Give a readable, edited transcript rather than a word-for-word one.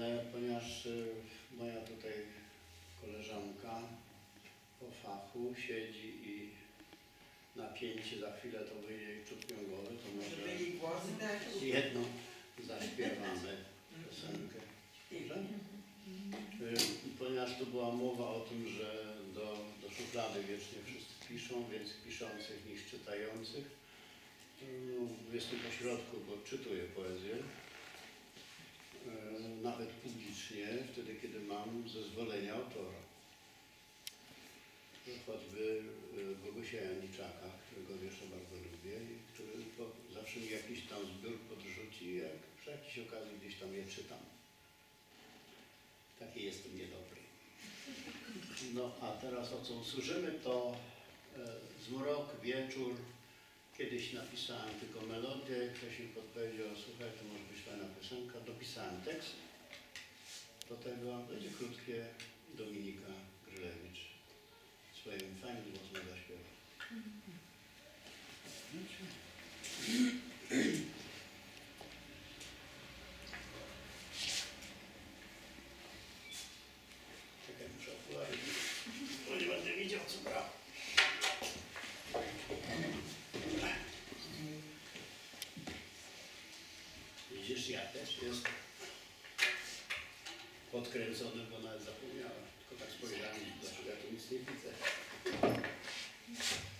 ale ponieważ moja tutaj koleżanka po fachu siedzi i napięcie, za chwilę to wyjdzie i czutnią głowy, to może jedną zaśpiewamy piosenkę. Ponieważ tu była mowa o tym, że do szuflady wiecznie wszyscy piszą, więc piszących niż czytających. Jestem po środku, bo czytuję poezję. Nawet publicznie, wtedy kiedy mam zezwolenie autora. Choćby Bogusia Janiczaka, którego wiersze bardzo lubię i który zawsze mi jakiś tam zbiór podrzuci, jak przy jakiejś okazji gdzieś tam je czytam. Taki jestem niedobry. No a teraz o co usłyszymy, to Zmrok, wieczór. Kiedyś napisałem tylko melodię, ktoś mi podpowiedział, słuchaj, to może być fajna piosenka. Dopisałem tekst do tego, będzie krótkie, Dominika Grylewicz swoim fajnym głosem zaśpiewa. Czekaj, muszę okulary, bo nie będę widział, co brał. Widzisz, ja też jestem podkręcony, bo nawet zapomniałem. Tylko tak spojrzałem, dlaczego ja tu nic nie widzę.